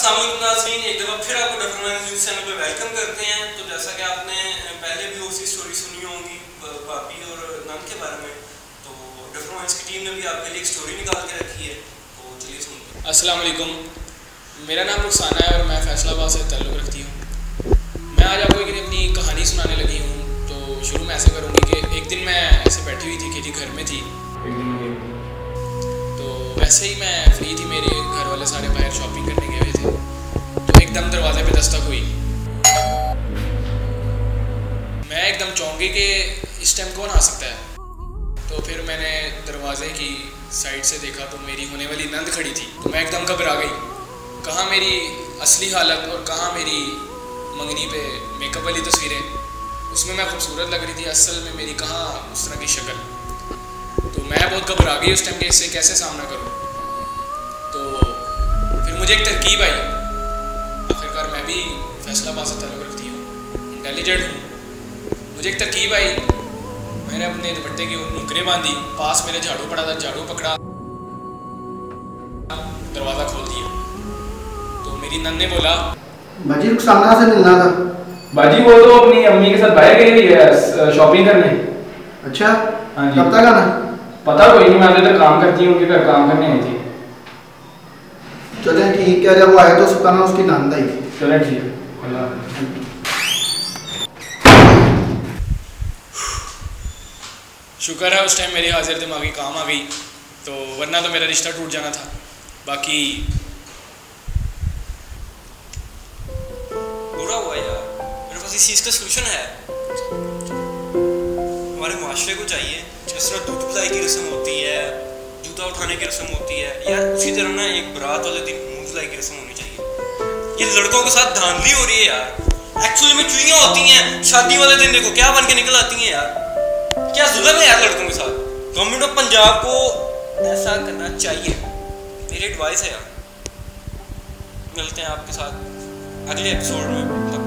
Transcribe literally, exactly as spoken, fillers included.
अस्सलाम वालेकुम नाज़रीन, एक दफ़ा फिर आपको डफर वाइन्स न्यूज़ चैनल पे वेलकम करते हैं। तो जैसा कि आपने पहले भी उसकी स्टोरी सुनी होगी भाभी और नन के बारे में, तो डफर वाइन्स की टीम ने भी आपके लिए एक स्टोरी निकाल के रखी है, तो चलिए सुनते हैं। अस्सलाम वालेकुम, मेरा नाम रुखसाना है और मैं फैसलाबाद से ताल्लुक़ रखती हूँ। मैं आज आपको एक अपनी कहानी सुनाने लगी हूँ। तो शुरू में ऐसे करूँगी कि एक दिन मैं ऐसे बैठी हुई थी, अकेली घर में थी। तो वैसे ही मैं फ्री थी, मेरे घर वाले सारे बाहर शॉपिंग करने गए हुए थे। तो एकदम दरवाजे पे दस्तक हुई। मैं एकदम चौंकी कि इस टाइम कौन आ सकता है। तो फिर मैंने दरवाजे की साइड से देखा तो मेरी होने वाली नंद खड़ी थी। तो मैं एकदम घबरा गई, कहाँ मेरी असली हालत और कहाँ मेरी मंगनी पे मेकअप वाली तस्वीरें। उसमें मैं खूबसूरत लग रही थी, असल में मेरी कहाँ उस तरह की शक्ल। तो मैं बहुत घबरा गई उस टाइम के इससे कैसे सामना करूँ। तो फिर मुझे एक तरकीब आई। आखिरकार मैं भी फैसलाबाद से ताल्लुक़ रखती हूँ, इंटेलिजेंट हूँ। मुझे एक तरकीब आई, मैंने अपने दुपट्टे की नुकरें बांधी, पास मेरे झाड़ू पड़ा था, झाड़ू पकड़ा, दरवाज़ा खोल दिया। तो मेरी नन ने बोला, बाजी रुखसाना से मिलना था। बाजी वो तो अपनी अम्मी के साथ बाहर गई हुई है शॉपिंग करने। अच्छा, हाँ जी। कब तक आना? पता कोई नहीं, मैं अभी तक काम करती हूँ, उनके घर काम करने आई थी। चलें ठीक है, जब वो आए तो सुताना उसकी नंद आई थी। चलें ठीक है, अल्लाह। शुक्र है उस टाइम मेरी हाजिर दिमागी काम आ गई, तो वरना तो मेरा रिश्ता टूट जाना था। बाकी बुरा हुआ यार, मेरे पास इस चीज़ का सोल्यूशन है। हमारे माशरे को चाहिए जिस तरह दूध पिलाई की रस्म होती है, जूता उठाने की रस्म होती है, यार उसी तरह ना एक बारात वाले दिन मुँह धुलाई की रस्म होनी चाहिए। ये लड़कों के साथ धांधली हो रही है यार। एक्चुअली में चुईयाँ होती हैं, शादी वाले दिन देखो क्या बन के निकल आती हैं यार। क्या जुल्म है यार लड़कों के साथ। गवर्नमेंट ऑफ पंजाब को ऐसा करना चाहिए, मेरी एडवाइस है यार। मिलते हैं आपके साथ अगले एपिसोड में।